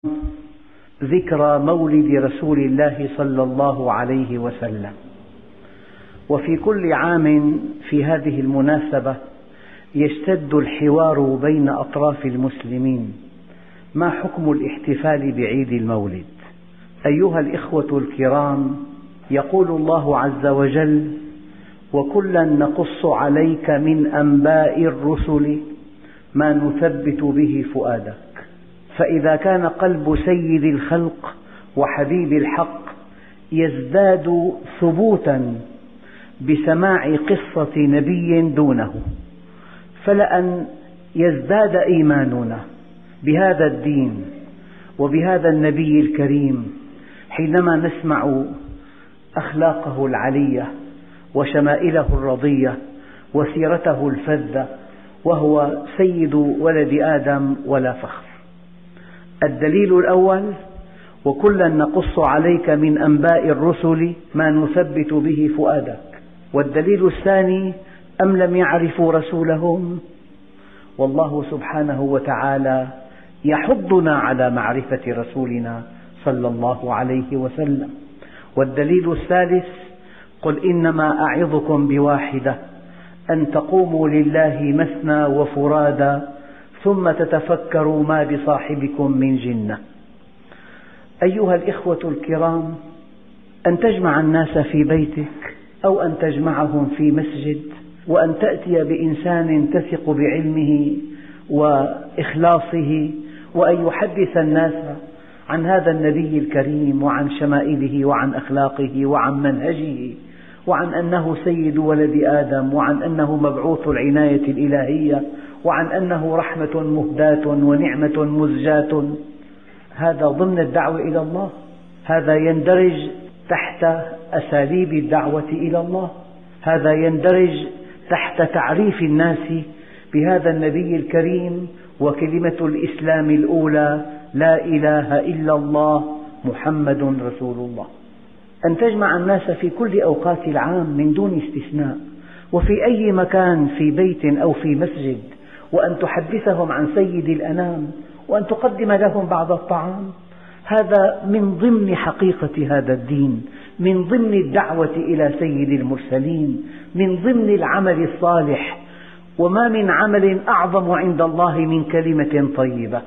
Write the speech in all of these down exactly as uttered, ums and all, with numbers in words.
ذكرى مولد رسول الله صلى الله عليه وسلم. وفي كل عام في هذه المناسبة يشتد الحوار بين أطراف المسلمين: ما حكم الاحتفال بعيد المولد؟ أيها الإخوة الكرام، يقول الله عز وجل: وكلا نقص عليك من أنباء الرسل ما نثبت به فؤادك. فإذا كان قلب سيد الخلق وحبيب الحق يزداد ثبوتا بسماع قصة نبي دونه، فلأن يزداد إيماننا بهذا الدين وبهذا النبي الكريم حينما نسمع أخلاقه العلية وشمائله الرضية وسيرته الفذة، وهو سيد ولد آدم ولا فخر. الدليل الأول: وكلا نقص عليك من أنباء الرسل ما نثبت به فؤادك. والدليل الثاني: أم لم يعرفوا رسولهم؟ والله سبحانه وتعالى يحضنا على معرفة رسولنا صلى الله عليه وسلم. والدليل الثالث: قل إنما أعظكم بواحدة أن تقوموا لله مثنى وفرادى ثم تتفكروا ما بصاحبكم من جنة. أيها الإخوة الكرام، أن تجمع الناس في بيتك أو أن تجمعهم في مسجد وأن تأتي بإنسان تثق بعلمه وإخلاصه وأن يحدث الناس عن هذا النبي الكريم وعن شمائله وعن أخلاقه وعن منهجه وعن أنه سيد ولد آدم وعن أنه مبعوث العناية الإلهية وعن أنه رحمة مهداة ونعمة مزجاة، هذا ضمن الدعوة إلى الله، هذا يندرج تحت أساليب الدعوة إلى الله، هذا يندرج تحت تعريف الناس بهذا النبي الكريم وكلمة الإسلام الأولى: لا إله إلا الله محمد رسول الله. أن تجمع الناس في كل أوقات العام من دون استثناء وفي أي مكان، في بيت أو في مسجد، وأن تحدثهم عن سيد الأنام وأن تقدم لهم بعض الطعام، هذا من ضمن حقيقة هذا الدين، من ضمن الدعوة إلى سيد المرسلين، من ضمن العمل الصالح. وما من عمل أعظم عند الله من كلمة طيبة.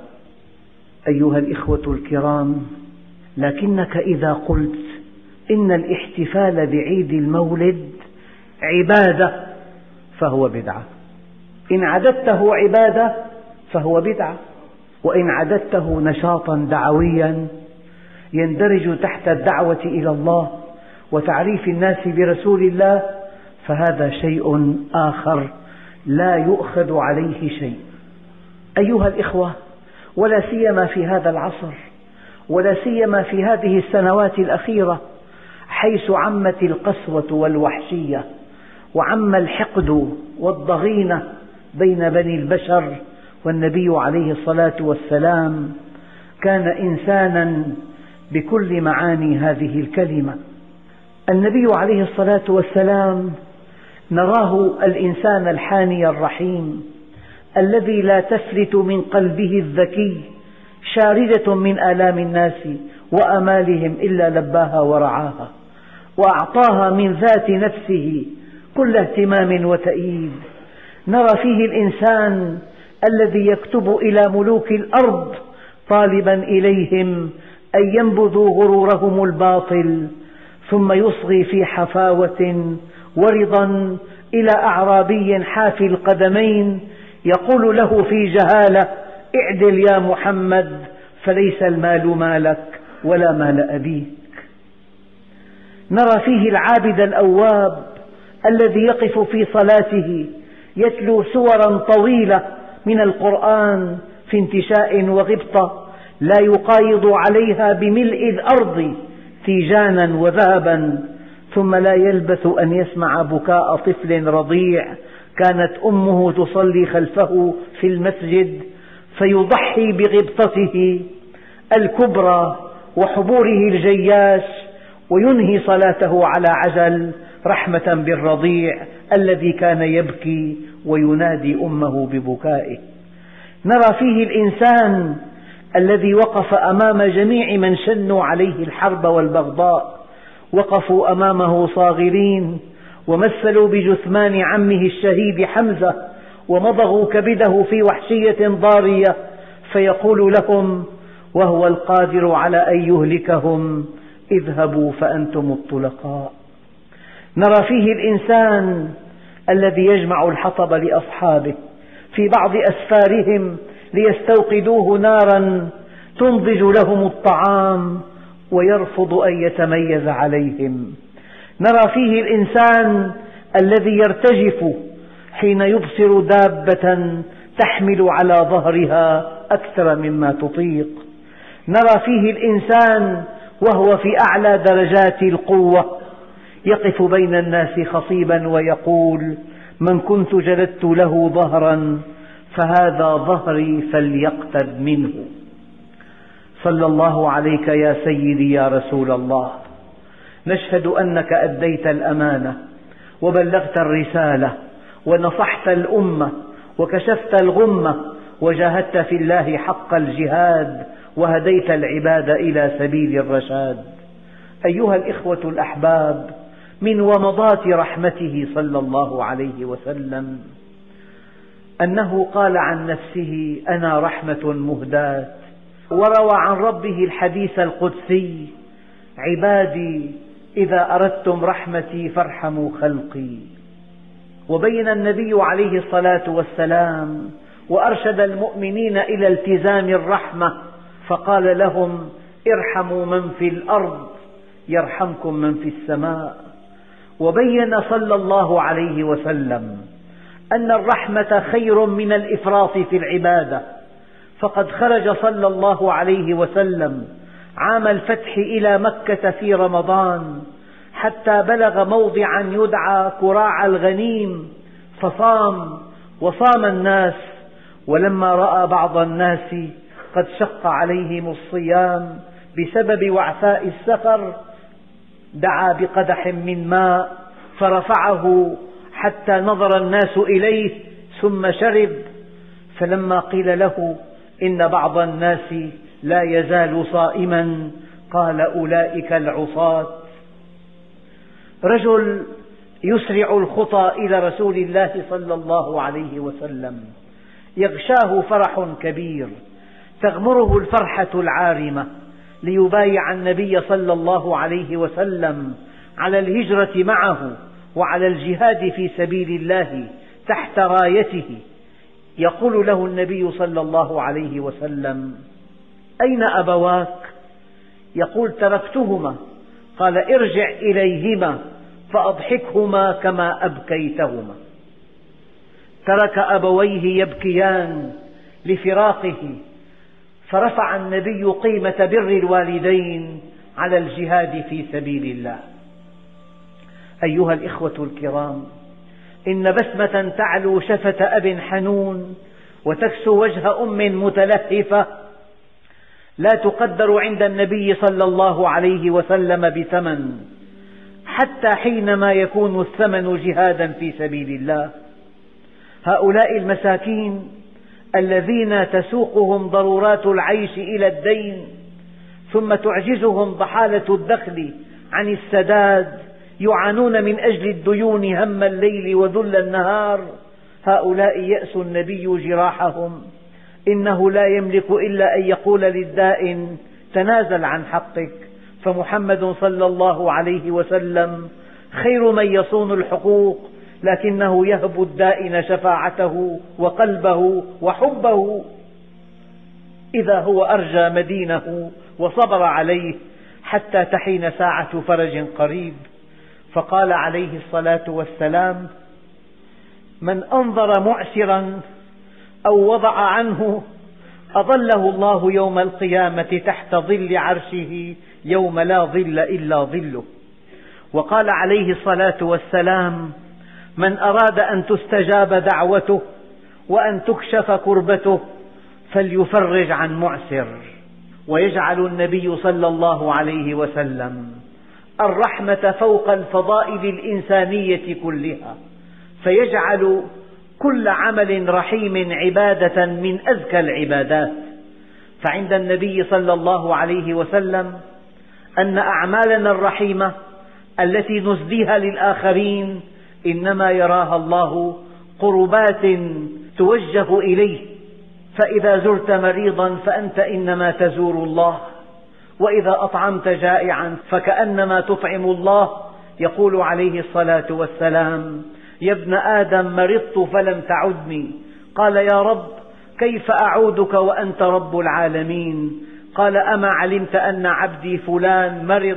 أيها الإخوة الكرام، لكنك إذا قلت إن الاحتفال بعيد المولد عبادة فهو بدعة. إن عددته عبادة فهو بدعة، وإن عددته نشاطا دعويا يندرج تحت الدعوة إلى الله وتعريف الناس برسول الله فهذا شيء آخر لا يؤخذ عليه شيء. أيها الإخوة، ولا سيما في هذا العصر، ولا سيما في هذه السنوات الأخيرة، حيث عمت القسوة والوحشية وعم الحقد والضغينة بين بني البشر، والنبي عليه الصلاة والسلام كان إنسانا بكل معاني هذه الكلمة. النبي عليه الصلاة والسلام نراه الإنسان الحاني الرحيم الذي لا تفلت من قلبه الذكي شاردة من آلام الناس وآمالهم إلا لباها ورعاها، وأعطاها من ذات نفسه كل اهتمام وتأييد. نرى فيه الإنسان الذي يكتب إلى ملوك الأرض طالبا إليهم أن ينبذوا غرورهم الباطل، ثم يصغي في حفاوة ورضا إلى أعرابي حافي القدمين يقول له في جهالة: اعدل يا محمد فليس المال مالك ولا مال أبيك. نرى فيه العابد الأواب الذي يقف في صلاته يتلو سورا طويلة من القرآن في انتشاء وغبطة لا يقايض عليها بملء الأرض تيجانا وذهبا، ثم لا يلبث أن يسمع بكاء طفل رضيع كانت أمه تصلي خلفه في المسجد، فيضحي بغبطته الكبرى وحبوره الجياش وينهي صلاته على عجل رحمة بالرضيع الذي كان يبكي وينادي أمه ببكائه. نرى فيه الإنسان الذي وقف أمام جميع من شنوا عليه الحرب والبغضاء، وقفوا أمامه صاغرين ومثلوا بجثمان عمه الشهيد حمزة ومضغوا كبده في وحشية ضارية، فيقول لهم وهو القادر على أن يهلكهم: اذهبوا فأنتم الطلقاء. نرى فيه الإنسان الذي يجمع الحطب لأصحابه في بعض أسفارهم ليستوقدوه نارا تنضج لهم الطعام ويرفض أن يتميز عليهم. نرى فيه الإنسان الذي يرتجف حين يبصر دابة تحمل على ظهرها أكثر مما تطيق. نرى فيه الإنسان وهو في أعلى درجات القوة يقف بين الناس خصيبا ويقول: من كنت جلدت له ظهرا فهذا ظهري فليقتد منه. صلى الله عليك يا سيدي يا رسول الله. نشهد أنك أديت الأمانة وبلغت الرسالة ونصحت الأمة وكشفت الغمة وجاهدت في الله حق الجهاد وهديت العباد إلى سبيل الرشاد. أيها الإخوة الأحباب، من ومضات رحمته صلى الله عليه وسلم أنه قال عن نفسه: أنا رحمة مهداة. وروى عن ربه الحديث القدسي: عبادي إذا أردتم رحمتي فارحموا خلقي. وبين النبي عليه الصلاة والسلام وأرشد المؤمنين إلى التزام الرحمة، فقال لهم: ارحموا من في الأرض يرحمكم من في السماء. وبين صلى الله عليه وسلم أن الرحمة خير من الإفراط في العبادة، فقد خرج صلى الله عليه وسلم عام الفتح إلى مكة في رمضان حتى بلغ موضعا يدعى كراع الغنيم، فصام وصام الناس. ولما رأى بعض الناس قد شق عليهم الصيام بسبب وعثاء السفر دعا بقدح من ماء فرفعه حتى نظر الناس إليه ثم شرب. فلما قيل له إن بعض الناس لا يزال صائما قال: أولئك العصاة. رجل يسرع الخطى إلى رسول الله صلى الله عليه وسلم، يغشاه فرح كبير، تغمره الفرحة العارمة، ليبايع النبي صلى الله عليه وسلم على الهجرة معه وعلى الجهاد في سبيل الله تحت رايته. يقول له النبي صلى الله عليه وسلم: أين أبواك؟ يقول: تركتهما. قال: ارجع إليهما فأضحكهما كما أبكيتهما. ترك أبويه يبكيان لفراقه، فرفع النبي قيمة بر الوالدين على الجهاد في سبيل الله. أيها الإخوة الكرام، إن بسمة تعلو شفة أب حنون وتكسو وجه أم متلهفة لا تقدر عند النبي صلى الله عليه وسلم بثمن، حتى حينما يكون الثمن جهادا في سبيل الله. هؤلاء المساكين الذين تسوقهم ضرورات العيش إلى الدين ثم تعجزهم ضحالة الدخل عن السداد، يعانون من أجل الديون هم الليل وذل النهار. هؤلاء يأس النبي جراحهم. إنه لا يملك إلا أن يقول للدائن: تنازل عن حقك. فمحمد صلى الله عليه وسلم خير من يصون الحقوق، لكنه يهب الدائن شفاعته وقلبه وحبه إذا هو أرجى مدينه وصبر عليه حتى تحين ساعة فرج قريب. فقال عليه الصلاة والسلام: من أنظر معسرا أو وضع عنه أظله الله يوم القيامة تحت ظل عرشه يوم لا ظل إلا ظله. وقال عليه الصلاة والسلام: من أراد أن تستجاب دعوته وأن تكشف كربته فليفرج عن معسر. ويجعل النبي صلى الله عليه وسلم الرحمة فوق الفضائل الإنسانية كلها، فيجعل كل عمل رحيم عبادة من أزكى العبادات. فعند النبي صلى الله عليه وسلم أن أعمالنا الرحيمة التي نسديها للآخرين إنما يراها الله قربات توجه إليه، فإذا زرت مريضا فأنت إنما تزور الله، وإذا أطعمت جائعا فكأنما تطعم الله. يقول عليه الصلاة والسلام: يا ابن آدم مرضت فلم تعدني. قال: يا رب كيف أعودك وأنت رب العالمين؟ قال: أما علمت أن عبدي فلان مرض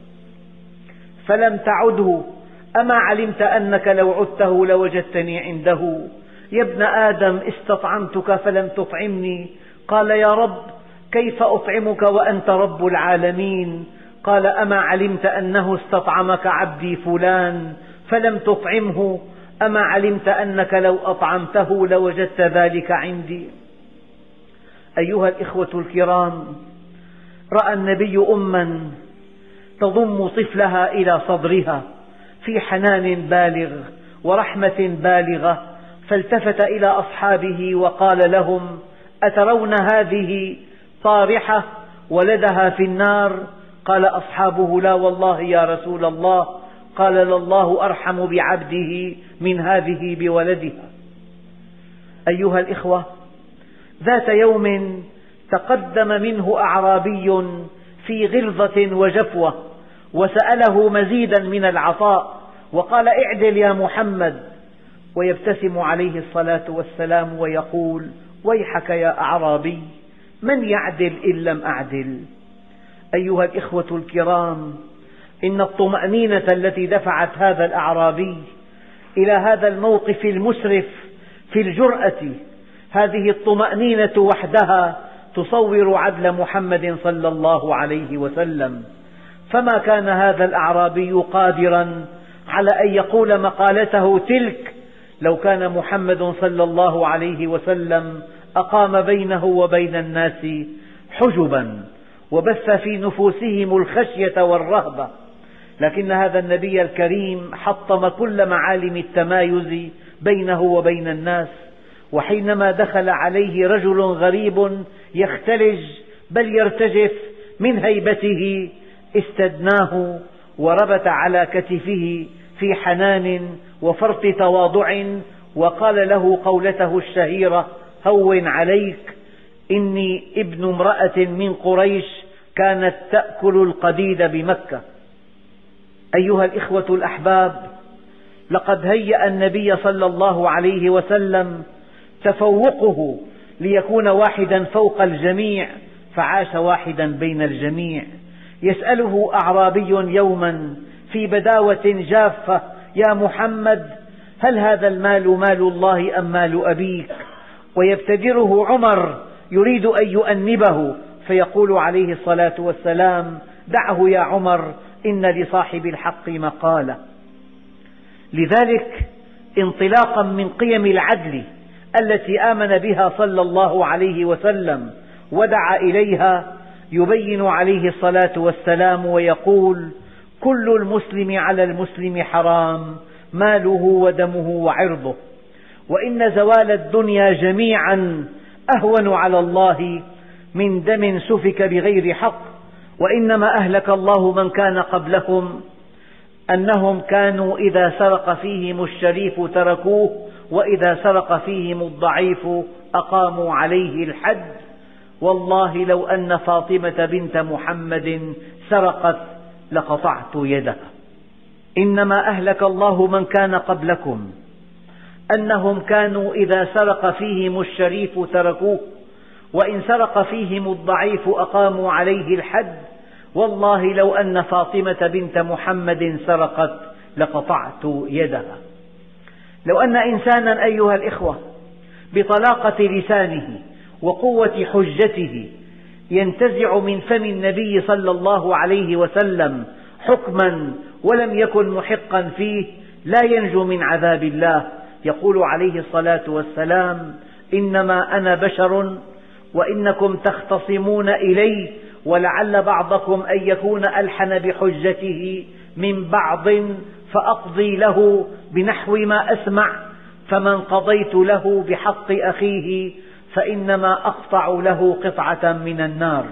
فلم تعده؟ أما علمت أنك لو عدته لوجدتني عنده؟ يا ابن آدم استطعمتك فلم تطعمني. قال: يا رب كيف أطعمك وأنت رب العالمين؟ قال: أما علمت أنه استطعمك عبدي فلان فلم تطعمه؟ أما علمت أنك لو أطعمته لوجدت ذلك عندي؟ أيها الإخوة الكرام، رأى النبي أمًا تضم طفلها إلى صدرها في حنان بالغ ورحمة بالغة، فالتفت إلى أصحابه وقال لهم: أترون هذه طارحة ولدها في النار؟ قال أصحابه: لا والله يا رسول الله. قال: لله أرحم بعبده من هذه بولدها. أيها الإخوة، ذات يوم تقدم منه أعرابي في غلظة وجفوة وسأله مزيدا من العطاء وقال: اعدل يا محمد. ويبتسم عليه الصلاة والسلام ويقول: ويحك يا أعرابي، من يعدل إن لم أعدل؟ أيها الإخوة الكرام، إن الطمأنينة التي دفعت هذا الأعرابي إلى هذا الموقف المسرف في الجرأة، هذه الطمأنينة وحدها تصور عدل محمد صلى الله عليه وسلم. فما كان هذا الأعرابي قادرا على أن يقول مقالته تلك لو كان محمد صلى الله عليه وسلم أقام بينه وبين الناس حجبا وبث في نفوسهم الخشية والرهبة، لكن هذا النبي الكريم حطم كل معالم التمايز بينه وبين الناس. وحينما دخل عليه رجل غريب يختلج بل يرتجف من هيبته استدناه وربت على كتفه في حنان وفرط تواضع وقال له قولته الشهيرة: هون عليك، إني ابن امرأة من قريش كانت تأكل القديد بمكة. أيها الإخوة الأحباب، لقد هيأ النبي صلى الله عليه وسلم تفوقه ليكون واحدا فوق الجميع، فعاش واحدا بين الجميع. يسأله أعرابي يوما في بداوة جافة: يا محمد، هل هذا المال مال الله أم مال أبيك؟ ويبتدره عمر يريد أن يؤنبه، فيقول عليه الصلاة والسلام: دعه يا عمر، إن لصاحب الحق مقالة. لذلك انطلاقا من قيم العدل التي آمن بها صلى الله عليه وسلم ودعا إليها، يبين عليه الصلاة والسلام ويقول: كل المسلم على المسلم حرام، ماله ودمه وعرضه، وإن زوال الدنيا جميعا أهون على الله من دم سفك بغير حق، وإنما أهلك الله من كان قبلكم أنهم كانوا إذا سرق فيهم الشريف تركوه، وإذا سرق فيهم الضعيف أقاموا عليه الحد. والله لو أن فاطمة بنت محمد سرقت لقطعت يدها. إنما أهلك الله من كان قبلكم أنهم كانوا إذا سرق فيهم الشريف تركوه، وإن سرق فيهم الضعيف أقاموا عليه الحد. والله لو أن فاطمة بنت محمد سرقت لقطعت يدها. لو أن إنسانا أيها الإخوة بطلاقة لسانه وقوة حجته ينتزع من فم النبي صلى الله عليه وسلم حكما ولم يكن محقا فيه، لا ينجو من عذاب الله. يقول عليه الصلاة والسلام: إنما أنا بشر وإنكم تختصمون إلي، ولعل بعضكم أن يكون ألحن بحجته من بعض، فأقضي له بنحو ما أسمع، فمن قضيت له بحق أخيه فإنما أقطع له قطعة من النار.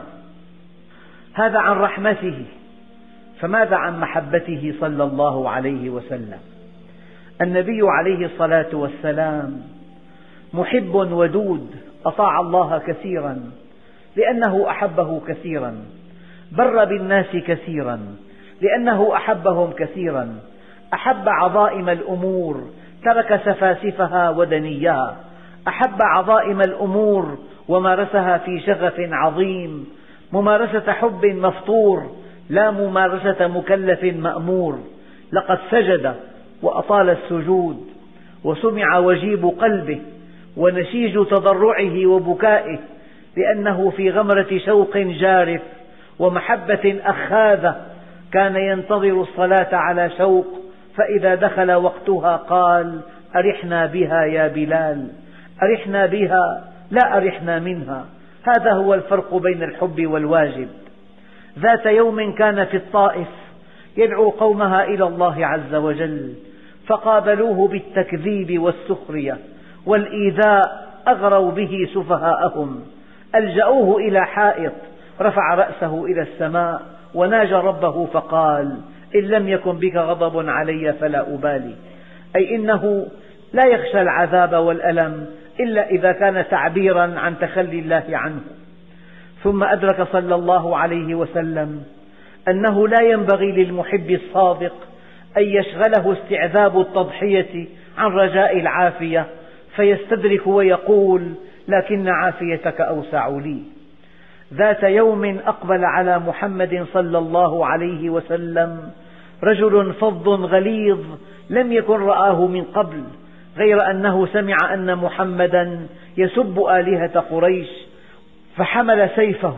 هذا عن رحمته، فماذا عن محبته صلى الله عليه وسلم؟ النبي عليه الصلاة والسلام محب ودود، أطاع الله كثيرا لأنه أحبه كثيرا، بر بالناس كثيرا لأنه أحبهم كثيرا، أحب عظائم الأمور ترك سفاسفها ودنيها، أحب عظائم الأمور ومارسها في شغف عظيم، ممارسة حب مفطور لا ممارسة مكلف مأمور. لقد سجد وأطال السجود، وسمع وجيب قلبه ونشيج تضرعه وبكائه، لأنه في غمرة شوق جارف ومحبة أخاذة، كان ينتظر الصلاة على شوق، فإذا دخل وقتها قال: أرحنا بها يا بلال، أرحنا بها لا أرحنا منها. هذا هو الفرق بين الحب والواجب. ذات يوم كان في الطائف يدعو قومها إلى الله عز وجل، فقابلوه بالتكذيب والسخرية والإيذاء، أغروا به سفهاءهم، ألجأوه إلى حائط، رفع رأسه إلى السماء وناجى ربه فقال: إن لم يكن بك غضب علي فلا أبالي، أي إنه لا يخشى العذاب والألم إلا إذا كان تعبيرا عن تخلي الله عنه. ثم أدرك صلى الله عليه وسلم أنه لا ينبغي للمحب الصادق أن يشغله استعذاب التضحية عن رجاء العافية، فيستدرك ويقول: لكن عافيتك أوسع لي. ذات يوم أقبل على محمد صلى الله عليه وسلم رجل فظ غليظ لم يكن رآه من قبل، غير أنه سمع أن محمدا يسب آلهة قريش، فحمل سيفه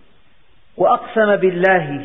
وأقسم بالله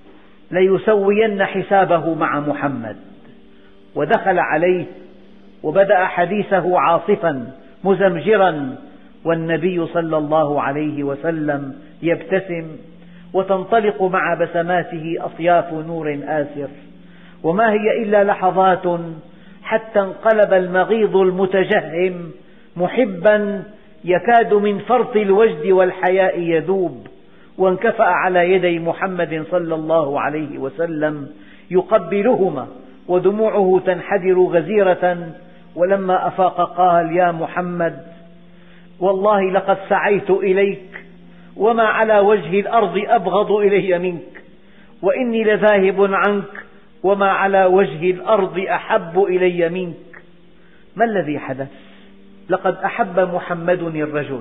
ليسوين حسابه مع محمد، ودخل عليه وبدأ حديثه عاصفا مزمجرا، والنبي صلى الله عليه وسلم يبتسم، وتنطلق مع بسماته أطياف نور آسر. وما هي إلا لحظات حتى انقلب المغيظ المتجهم محبا يكاد من فرط الوجد والحياء يذوب، وانكفأ على يدي محمد صلى الله عليه وسلم يقبلهما ودموعه تنحدر غزيرة. ولما أفاق قال: يا محمد، والله لقد سعيت إليك، وما على وجه الأرض أبغض إلي منك، وإني لذاهب عنك، وما على وجه الأرض أحب إلي منك. ما الذي حدث؟ لقد أحب محمد الرجل،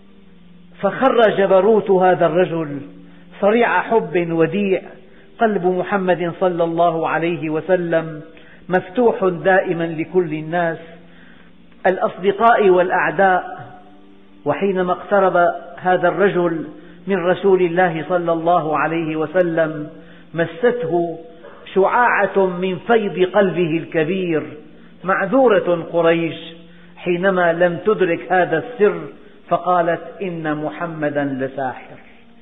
فخر جبروت هذا الرجل صريع حب وديع. قلب محمد صلى الله عليه وسلم مفتوح دائما لكل الناس، الأصدقاء والأعداء. وحينما اقترب هذا الرجل من رسول الله صلى الله عليه وسلم مسته شعاعة من فيض قلبه الكبير. معذورة قريش حينما لم تدرك هذا السر، فقالت: إن محمدا لساحر.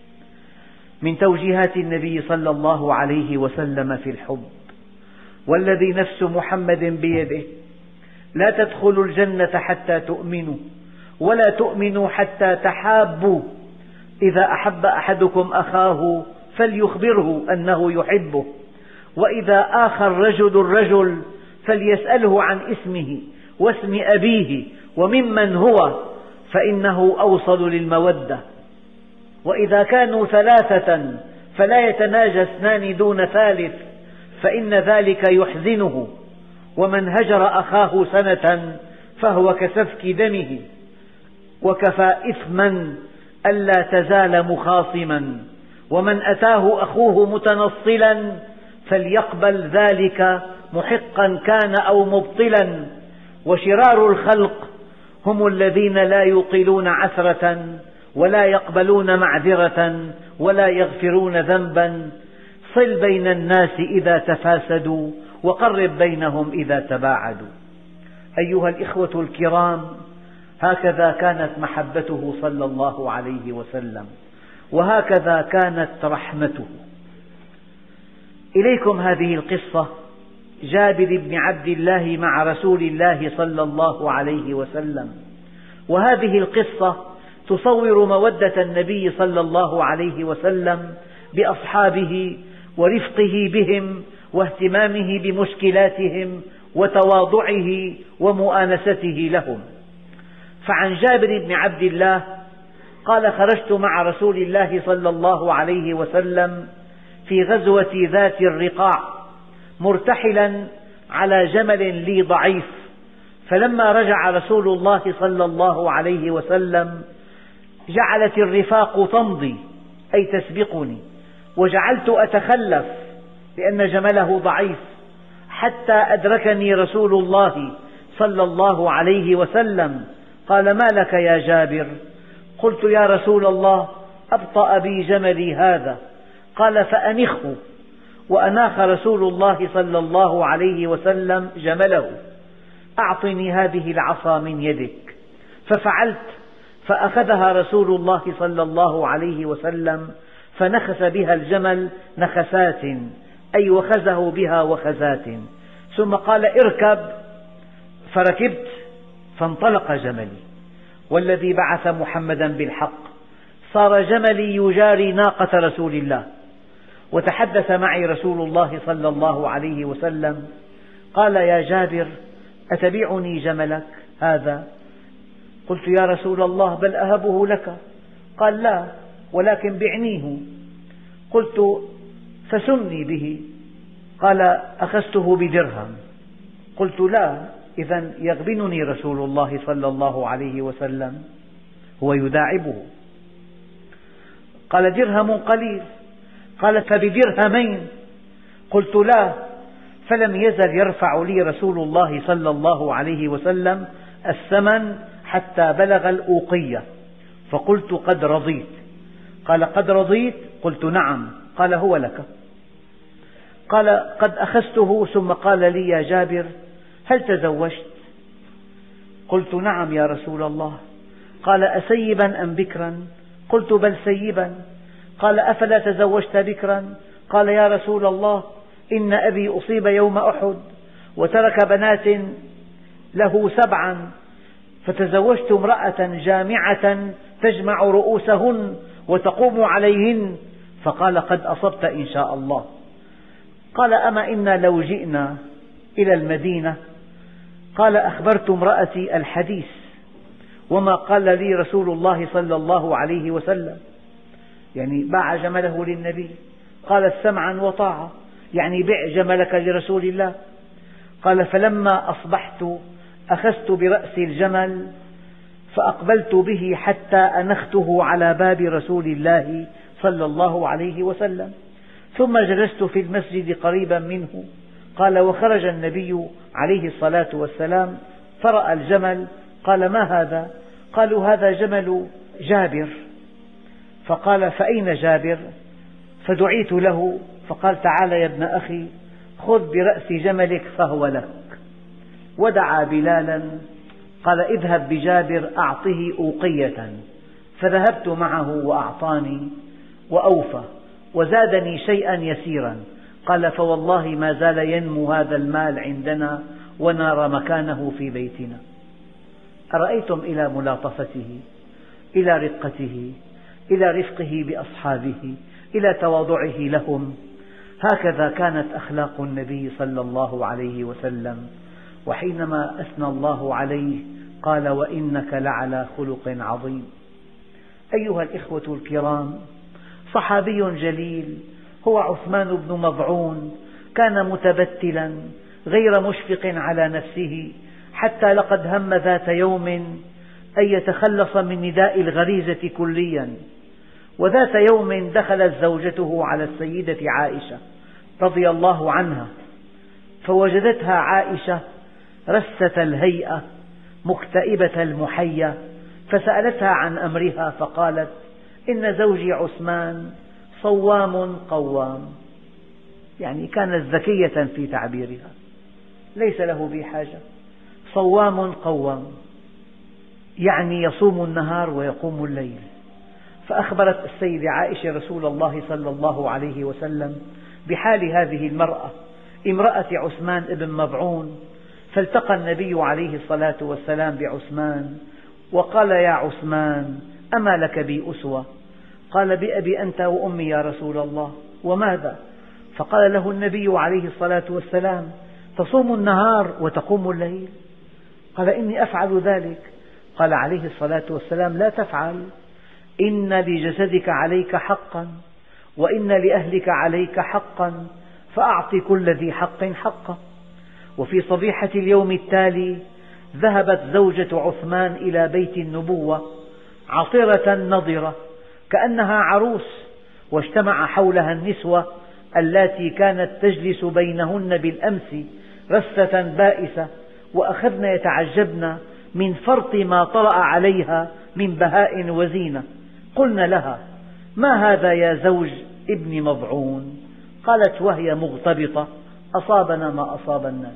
من توجيهات النبي صلى الله عليه وسلم في الحب: والذي نفس محمد بيده لا تدخلوا الجنة حتى تؤمنوا، ولا تؤمنوا حتى تحابوا، إذا أحب أحدكم أخاه فليخبره أنه يحبه، وإذا آخى الرجل الرجل فليسأله عن اسمه واسم أبيه وممن هو، فإنه أوصل للمودة. وإذا كانوا ثلاثة فلا يتناجى اثنان دون ثالث، فإن ذلك يحزنه. ومن هجر أخاه سنة فهو كسفك دمه، وكفى إثما ألا تزال مخاصما. ومن أتاه أخوه متنصلا فليقبل ذلك محقا كان أو مبطلا. وشرار الخلق هم الذين لا يوقلون عثرة، ولا يقبلون معذرة، ولا يغفرون ذنبا. صل بين الناس إذا تفاسدوا، وقرب بينهم إذا تباعدوا. أيها الإخوة الكرام، هكذا كانت محبته صلى الله عليه وسلم، وهكذا كانت رحمته. إليكم هذه القصة: جابر بن عبد الله مع رسول الله صلى الله عليه وسلم. وهذه القصة تصور مودة النبي صلى الله عليه وسلم بأصحابه ورفقه بهم واهتمامه بمشكلاتهم وتواضعه ومؤانسته لهم. فعن جابر بن عبد الله قال: خرجت مع رسول الله صلى الله عليه وسلم في غزوة ذات الرقاع مرتحلا على جمل لي ضعيف، فلما رجع رسول الله صلى الله عليه وسلم جعلت الرفاق تمضي أي تسبقني، وجعلت أتخلف لأن جمله ضعيف، حتى أدركني رسول الله صلى الله عليه وسلم قال: ما لك يا جابر؟ قلت: يا رسول الله، أبطأ بي جملي هذا. قال: فأنخه. وأناخ رسول الله صلى الله عليه وسلم جمله: أعطني هذه العصا من يدك. ففعلت، فأخذها رسول الله صلى الله عليه وسلم فنخس بها الجمل نخسات، أي وخزه بها وخزات، ثم قال: اركب. فركبت فانطلق جملي، والذي بعث محمدا بالحق صار جملي يجاري ناقة رسول الله. وتحدث معي رسول الله صلى الله عليه وسلم قال: يا جابر، أتبيعني جملك هذا؟ قلت: يا رسول الله، بل أهبه لك. قال: لا، ولكن بعنيه. قلت: فسمني به. قال: أخذته بدرهم. قلت: لا، إذن يغبنني رسول الله صلى الله عليه وسلم، هو يداعبه. قال: درهم قليل. قال: فبدرهمين. قلت: لا. فلم يزل يرفع لي رسول الله صلى الله عليه وسلم الثمن حتى بلغ الأوقية، فقلت: قد رضيت. قال: قد رضيت؟ قلت: نعم. قال: هو لك. قال: قد أخذته. ثم قال لي: يا جابر، هل تزوجت؟ قلت: نعم يا رسول الله. قال: أسيبا أم بكرا؟ قلت: بل سيبا. قال: أفلا تزوجت بكرا؟ قال: يا رسول الله، إن أبي أصيب يوم أحد وترك بنات له سبعا، فتزوجت امرأة جامعة تجمع رؤوسهن وتقوم عليهن. فقال: قد أصبت إن شاء الله. قال: أما إنا لو جئنا إلى المدينة، قال: أخبرت امرأتي الحديث وما قال لي رسول الله صلى الله عليه وسلم، يعني باع جمله للنبي. قالت: سمعا وطاعة، يعني بع جملك لرسول الله. قال: فلما أصبحت أخذت برأس الجمل فأقبلت به حتى أنخته على باب رسول الله صلى الله عليه وسلم، ثم جلست في المسجد قريبا منه. قال: وخرج النبي عليه الصلاة والسلام فرأى الجمل. قال: ما هذا؟ قالوا: هذا جمل جابر. فقال: فأين جابر؟ فدعيت له فقال: تعال يا ابن أخي، خذ برأس جملك فهو لك. ودعا بلالا قال: اذهب بجابر أعطه أوقية. فذهبت معه وأعطاني وأوفى وزادني شيئا يسيرا. قال: فوالله ما زال ينمو هذا المال عندنا ونرى مكانه في بيتنا. أرأيتم إلى ملاطفته، إلى رقته، إلى رفقه بأصحابه، إلى تواضعه لهم. هكذا كانت أخلاق النبي صلى الله عليه وسلم. وحينما أثنى الله عليه قال: وإنك لعلى خلق عظيم. أيها الإخوة الكرام، صحابي جليل هو عثمان بن مظعون، كان متبتلا غير مشفق على نفسه، حتى لقد هم ذات يوم أن يتخلص من نداء الغريزة كليا. وذات يوم دخلت زوجته على السيدة عائشة رضي الله عنها، فوجدتها عائشة رثة الهيئة مكتئبة المحيا، فسألتها عن أمرها فقالت: إن زوجي عثمان صوام قوام، يعني كانت ذكية في تعبيرها، ليس له بي حاجة. صوام قوام يعني يصوم النهار ويقوم الليل. فأخبرت السيدة عائشة رسول الله صلى الله عليه وسلم بحال هذه المرأة، امرأة عثمان بن مظعون. فالتقى النبي عليه الصلاة والسلام بعثمان وقال: يا عثمان، أما لك بي أسوة؟ قال بأبي أنت وأمي يا رسول الله. وماذا؟ فقال له النبي عليه الصلاة والسلام: تصوم النهار وتقوم الليل؟ قال: إني أفعل ذلك. قال عليه الصلاة والسلام: لا تفعل، إن لجسدك عليك حقا، وإن لأهلك عليك حقا، فأعط كل ذي حق حقه. وفي صبيحة اليوم التالي ذهبت زوجة عثمان إلى بيت النبوة عطرة نضرة كأنها عروس، واجتمع حولها النسوة اللاتي كانت تجلس بينهن بالأمس رثة بائسة، وأخذن يتعجبن من فرط ما طرأ عليها من بهاء وزينة. قلن لها: ما هذا يا زوج ابن مضعون؟ قالت وهي مغتبطة: أصابنا ما أصاب الناس.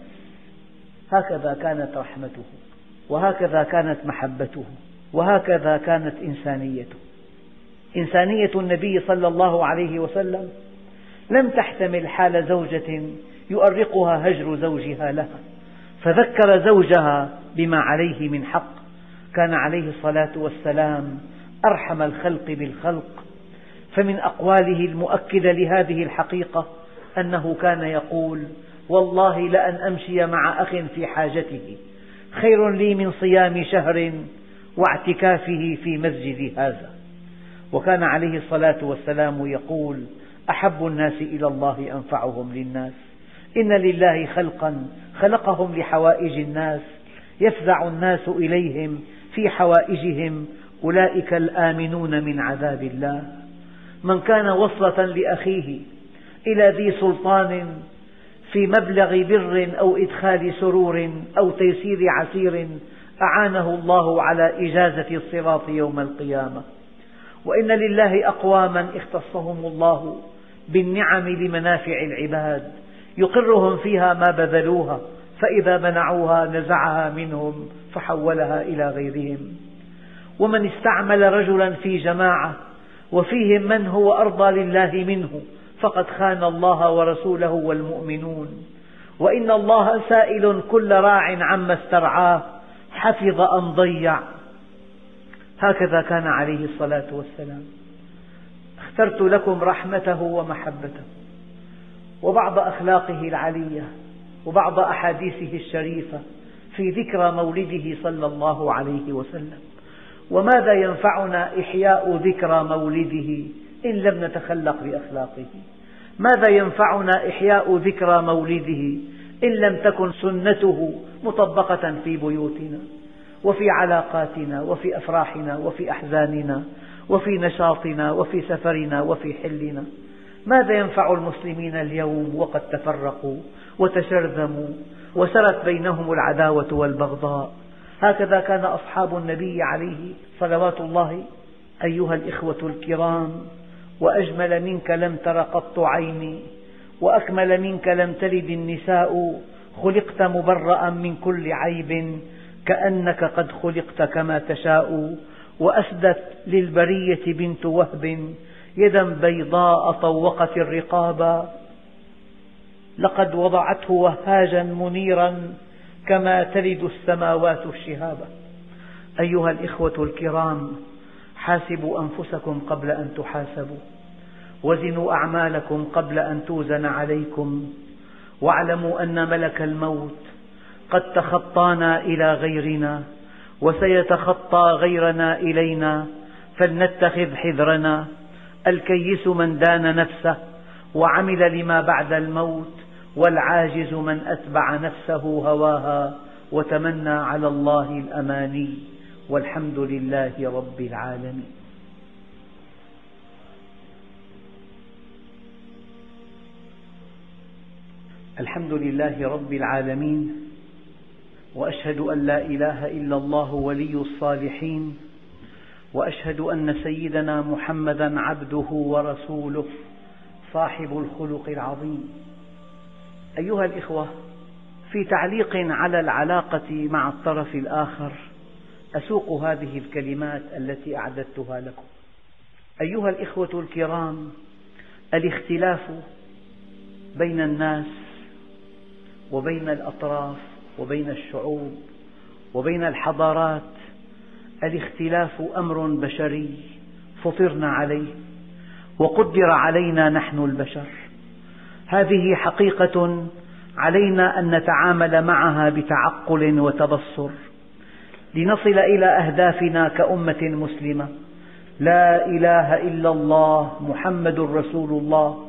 هكذا كانت رحمته، وهكذا كانت محبته، وهكذا كانت إنسانيته. إنسانية النبي صلى الله عليه وسلم لم تحتمل حال زوجة يؤرقها هجر زوجها لها، فذكر زوجها بما عليه من حق. كان عليه الصلاة والسلام أرحم الخلق بالخلق، فمن أقواله المؤكدة لهذه الحقيقة أنه كان يقول: والله لأن أمشي مع أخ في حاجته خير لي من صيام شهر واعتكافه في مسجد هذا. وكان عليه الصلاة والسلام يقول: أحب الناس إلى الله أنفعهم للناس، إن لله خلقا خلقهم لحوائج الناس، يفزع الناس إليهم في حوائجهم، أولئك الآمنون من عذاب الله. من كان وصلة لأخيه إلى ذي سلطان في مبلغ بر أو إدخال سرور أو تيسير عسير أعانه الله على إجازة الصراط يوم القيامة. وإن لله أقواما اختصهم الله بالنعم لمنافع العباد، يقرهم فيها ما بذلوها، فإذا منعوها نزعها منهم فحولها إلى غيرهم. ومن استعمل رجلا في جماعة وفيهم من هو أرضى لله منه فقد خان الله ورسوله والمؤمنون. وإن الله سائل كل راع عما استرعاه حفظ أم ضيع. هكذا كان عليه الصلاة والسلام. اخترت لكم رحمته ومحبته وبعض أخلاقه العلية وبعض أحاديثه الشريفة في ذكرى مولده صلى الله عليه وسلم. وماذا ينفعنا إحياء ذكرى مولده إن لم نتخلق بأخلاقه؟ ماذا ينفعنا إحياء ذكرى مولده إن لم تكن سنته مطبقة في بيوتنا وفي علاقاتنا وفي أفراحنا وفي أحزاننا وفي نشاطنا وفي سفرنا وفي حلنا؟ ماذا ينفع المسلمين اليوم وقد تفرقوا وتشرذموا وسرت بينهم العداوة والبغضاء؟ هكذا كان أصحاب النبي عليه صلوات الله. أيها الإخوة الكرام، وأجمل منك لم تر قط عيني، وأكمل منك لم تلد النساء، خلقت مبرأ من كل عيب، كأنك قد خلقت كما تشاء. وأسدت للبرية بنت وهب يدا بيضاء طوقت الرقاب، لقد وضعته وهاجا منيرا كما تلد السماوات الشهاب. أيها الإخوة الكرام، حاسبوا أنفسكم قبل أن تحاسبوا، وزنوا أعمالكم قبل أن توزن عليكم، واعلموا أن ملك الموت قد تخطانا إلى غيرنا وسيتخطى غيرنا إلينا، فلنتخذ حذرنا. الكيس من دان نفسه وعمل لما بعد الموت، والعاجز من أتبع نفسه هواها وتمنى على الله الأماني، والحمد لله رب العالمين. الحمد لله رب العالمين، وأشهد أن لا إله إلا الله ولي الصالحين، وأشهد أن سيدنا محمدا عبده ورسوله صاحب الخلق العظيم. أيها الإخوة، في تعليق على العلاقة مع الطرف الآخر أسوق هذه الكلمات التي أعددتها لكم. أيها الإخوة الكرام، الاختلاف بين الناس وبين الأطراف وبين الشعوب وبين الحضارات الاختلاف أمر بشري فطرنا عليه وقدر علينا نحن البشر. هذه حقيقة علينا أن نتعامل معها بتعقل وتبصر لنصل إلى أهدافنا كأمة مسلمة. لا إله إلا الله محمد رسول الله.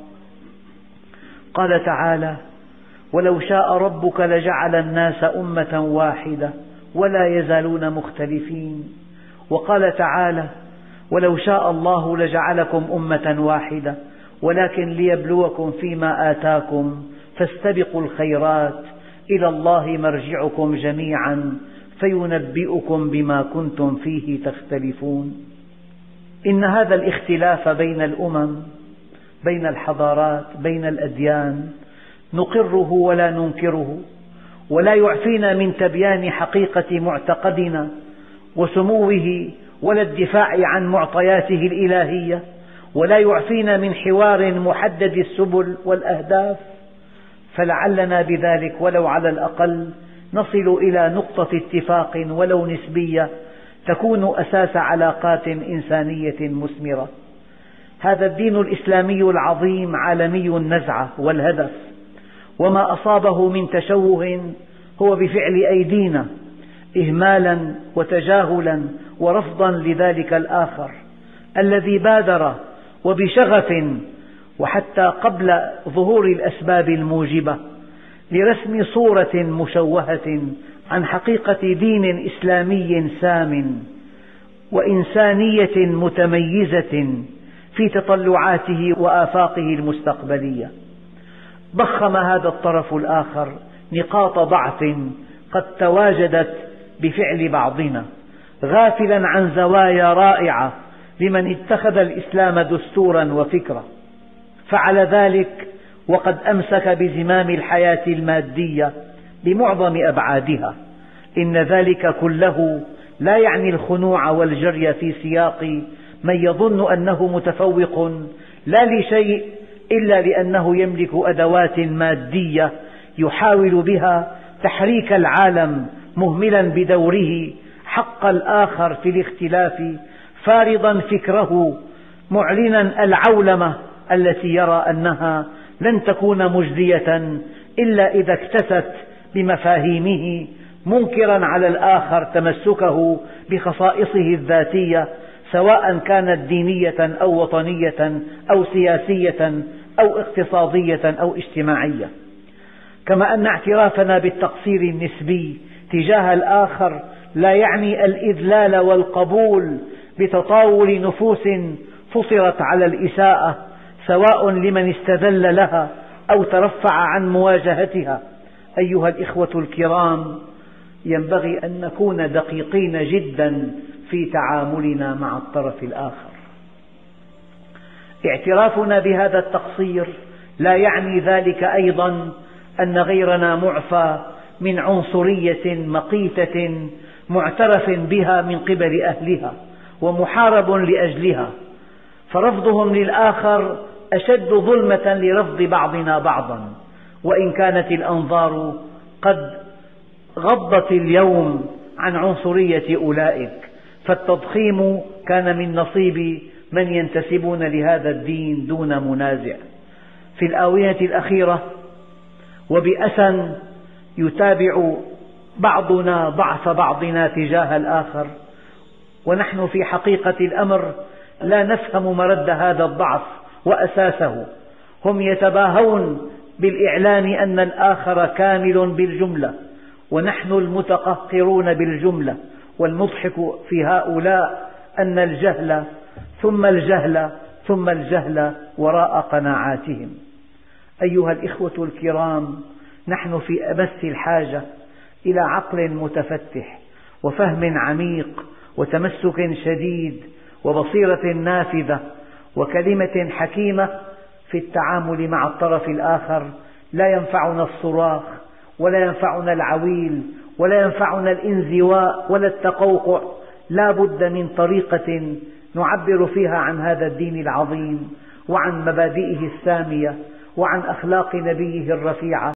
قال تعالى: ولو شاء ربك لجعل الناس أمة واحدة ولا يزالون مختلفين. وقال تعالى: ولو شاء الله لجعلكم أمة واحدة ولكن ليبلوكم فيما آتاكم فاستبقوا الخيرات إلى الله مرجعكم جميعا فينبئكم بما كنتم فيه تختلفون. إن هذا الاختلاف بين الأمم، بين الحضارات، بين الأديان نقره ولا ننكره، ولا يعفينا من تبيان حقيقة معتقدنا وسموه ولا الدفاع عن معطياته الإلهية، ولا يعفينا من حوار محدد السبل والأهداف. فلعلنا بذلك ولو على الأقل نصل إلى نقطة اتفاق ولو نسبية تكون أساس علاقات إنسانية مثمرة. هذا الدين الإسلامي العظيم عالمي النزعة والهدف، وما أصابه من تشوه هو بفعل أيدينا إهمالا وتجاهلا ورفضا لذلك الآخر الذي بادر وبشغف وحتى قبل ظهور الأسباب الموجبة لرسم صورة مشوهة عن حقيقة دين إسلامي سام وإنسانية متميزة في تطلعاته وآفاقه المستقبلية. ضخم هذا الطرف الآخر نقاط ضعف قد تواجدت بفعل بعضنا، غافلا عن زوايا رائعة لمن اتخذ الإسلام دستورا وفكرة. فعل ذلك وقد أمسك بزمام الحياة المادية بمعظم أبعادها. إن ذلك كله لا يعني الخنوع والجري في سياق من يظن أنه متفوق لا لشيء إلا لأنه يملك أدوات مادية يحاول بها تحريك العالم، مهملا بدوره حق الآخر في الاختلاف، فارضا فكره، معلنا العولمة التي يرى أنها لن تكون مجدية إلا إذا اكتست بمفاهيمه، منكرا على الآخر تمسكه بخصائصه الذاتية سواء كانت دينية أو وطنية أو سياسية أو اقتصادية أو اجتماعية. كما أن اعترافنا بالتقصير النسبي تجاه الآخر لا يعني الإذلال والقبول بتطاول نفوس فطرت على الإساءة، سواء لمن استذل لها أو ترفع عن مواجهتها. أيها الإخوة الكرام، ينبغي أن نكون دقيقين جدا في تعاملنا مع الطرف الآخر. اعترافنا بهذا التقصير لا يعني ذلك أيضا أن غيرنا معفى من عنصرية مقيتة معترف بها من قبل أهلها ومحارب لأجلها، فرفضهم للآخر أشد ظلمة لرفض بعضنا بعضا، وإن كانت الأنظار قد غضت اليوم عن عنصرية أولئك، فالتضخيم كان من نصيب من ينتسبون لهذا الدين دون منازع. في الآونة الأخيرة وبأسى يتابع بعضنا ضعف بعضنا تجاه الآخر، ونحن في حقيقة الأمر لا نفهم مرد هذا الضعف وأساسه. هم يتباهون بالإعلان أن الآخر كامل بالجملة، ونحن المتقهقرون بالجملة. والمضحك في هؤلاء أن الجهل ثم الجهل ثم الجهل وراء قناعاتهم. أيها الإخوة الكرام، نحن في أمس الحاجة إلى عقل متفتح وفهم عميق وتمسك شديد وبصيرة نافذة وكلمة حكيمة في التعامل مع الطرف الآخر. لا ينفعنا الصراخ ولا ينفعنا العويل ولا ينفعنا الانزواء ولا التقوقع. لا بد من طريقة نعبر فيها عن هذا الدين العظيم وعن مبادئه السامية وعن أخلاق نبيه الرفيعة.